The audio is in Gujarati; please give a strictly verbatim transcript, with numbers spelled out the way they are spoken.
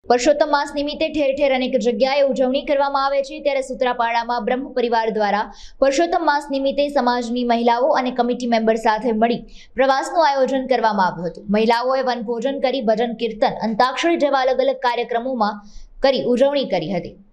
પુરુષોત્તમ માસ નિમિત્તે ઠેર ઠેર અનેક જગ્યાએ ઉજવણી કરવામાં આવે છે, ત્યારે સૂત્રાપાડામાં બ્રહ્મ પરિવાર દ્વારા પુરુષોત્તમ માસ નિમિત્તે સમાજની મહિલાઓ અને કમિટી મેમ્બર સાથે મળી પ્રવાસનું આયોજન કરવામાં આવ્યું હતું। મહિલાઓએ વનભોજન કરી ભજન કીર્તન અંતાક્ષરી જેવા અલગ અલગ કાર્યક્રમોમાં કરી ઉજવણી કરી હતી।